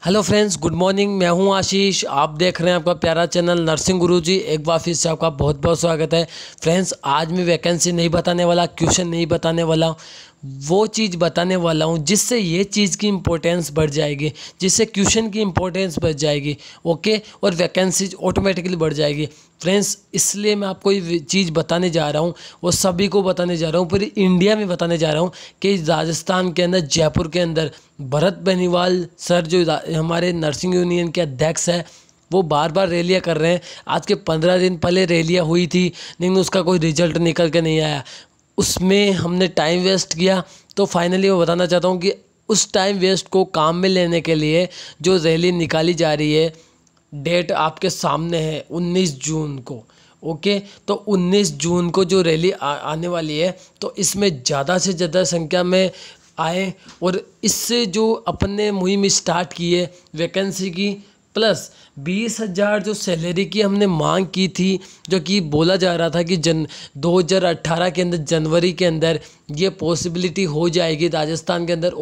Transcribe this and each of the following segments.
Hello friends, good morning. मैं हूं आशीष। आप देख रहे हैं आपका प्यारा चैनल नर्सिंग गुरुजी। एक बार फिर से आपका बहुत बहुत स्वागत है। फ्रेंड्स, आज मैं वैकेंसी नहीं बताने वाला, क्वेश्चन नहीं बताने वाला, वो चीज़ बताने वाला हूं जिससे ये चीज़ की इम्पोर्टेंस बढ़ जाएगी, जिससे क्वेश्चन की इम्पोर्टेंस बढ़ जाएगी। ओके, और वैकेंसीज ऑटोमेटिकली बढ़ जाएगी। फ्रेंड्स, इसलिए मैं आपको ये चीज़ बताने जा रहा हूँ, वो सभी को बताने जा रहा हूँ, पूरी इंडिया में बताने जा रहा हूँ कि राजस्थान के अंदर, जयपुर के अंदर भरत बेनीवाल सर जो हमारे नर्सिंग यूनियन के अध्यक्ष है, वो बार बार रैलियाँ कर रहे हैं। आज के 15 दिन पहले रैलियाँ हुई थी, लेकिन उसका कोई रिजल्ट निकल के नहीं आया। उसमें हमने टाइम वेस्ट किया। तो फाइनली मैं बताना चाहता हूँ कि उस टाइम वेस्ट को काम में लेने के लिए जो रैली निकाली जा रही है, डेट आपके सामने है 19 जून को। ओके, तो 19 जून को जो रैली आने वाली है, तो इसमें ज़्यादा से ज़्यादा संख्या में आए और इससे जो अपने मुहिम स्टार्ट की है वैकेंसी की, प्लस 20,000 जो सैलरी की हमने मांग की थी, जो कि बोला जा रहा था कि 2018 के अंदर, जनवरी के अंदर ये पॉसिबिलिटी हो जाएगी राजस्थान के अंदर,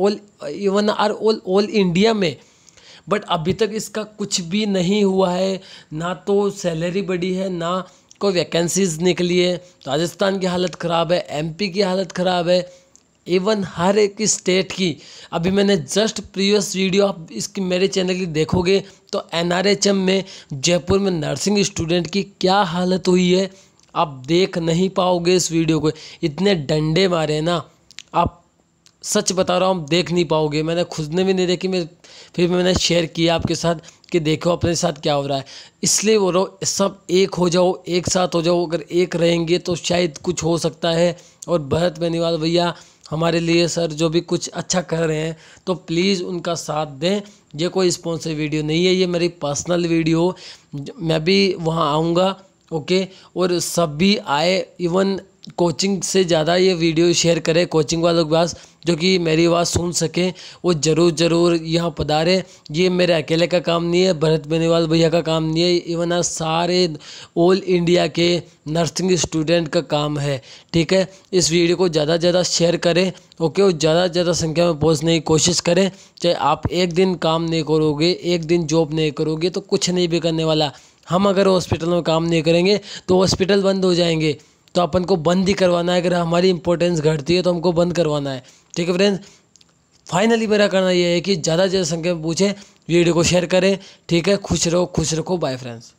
ऑल इंडिया में। बट अभी तक इसका कुछ भी नहीं हुआ है। ना तो सैलरी बढ़ी है, ना कोई वैकेंसीज निकली है। राजस्थान की हालत ख़राब है, एमपी की हालत ख़राब है, इवन हर एक स्टेट की। अभी मैंने जस्ट प्रीवियस वीडियो आप इसकी मेरे चैनल की देखोगे तो एनआरएचएम में, जयपुर में नर्सिंग स्टूडेंट की क्या हालत हुई है आप देख नहीं पाओगे इस वीडियो को। इतने डंडे मारे हैं ना, आप सच बता रहा हूँ, देख नहीं पाओगे। मैंने खुद ने भी नहीं देखी, फिर मैंने शेयर किया आपके साथ कि देखो अपने साथ क्या हो रहा है। इसलिए वो लोग सब एक हो जाओ, एक साथ हो जाओ। अगर एक रहेंगे तो शायद कुछ हो सकता है। और भरत बेनीवाल भैया हमारे लिए सर जो भी कुछ अच्छा कर रहे हैं, तो प्लीज़ उनका साथ दें। ये कोई स्पॉन्सर वीडियो नहीं है, ये मेरी पर्सनल वीडियो। मैं भी वहाँ आऊँगा, ओके, और सब भी आए। इवन कोचिंग से ज़्यादा ये वीडियो शेयर करें कोचिंग वालों के पास, जो कि मेरी आवाज़ सुन सकें। वो ज़रूर यहाँ पधारें। ये मेरे अकेले का काम नहीं है, भरत बेनीवाल भैया का काम नहीं है, इवन आज सारे ऑल इंडिया के नर्सिंग स्टूडेंट का काम है। ठीक है, इस वीडियो को ज़्यादा से ज़्यादा शेयर करें, ओके, और ज़्यादा से ज़्यादा संख्या में पहुँचने की कोशिश करें। चाहे आप एक दिन काम नहीं करोगे, एक दिन जॉब नहीं करोगे, तो कुछ नहीं भी करने वाला। हम अगर हॉस्पिटल में काम नहीं करेंगे तो हॉस्पिटल बंद हो जाएंगे। तो अपन को बंद ही करवाना है। अगर हमारी इंपॉर्टेंस घटती है तो हमको बंद करवाना है। ठीक है फ्रेंड्स, फाइनली मेरा करना यह है कि ज़्यादा से ज़्यादा संख्या में पूछें, वीडियो को शेयर करें। ठीक है, खुश रहो, खुश रखो। Bye friends.